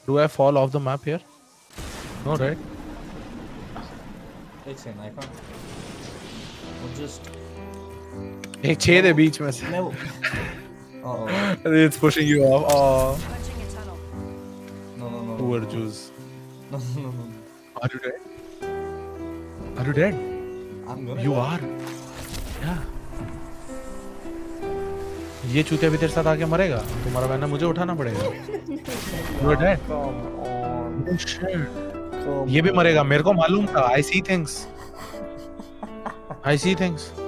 Do I fall off the map here? No, right? एक second I can't just एक छेद है बीच में से. मैं वो It's pushing you off. Oh. Punching a tunnel. no Poor Jews. no Are you dead? Are you dead? I'm gonna You are. Yeah. ये चूतिया भी तेरे साथ आके मरेगा. तुम्हारा बहना मुझे उठाना पड़ेगा. You are dead. come on Oh shit. ये भी मरेगा. मेरे को मालूम था. I see things.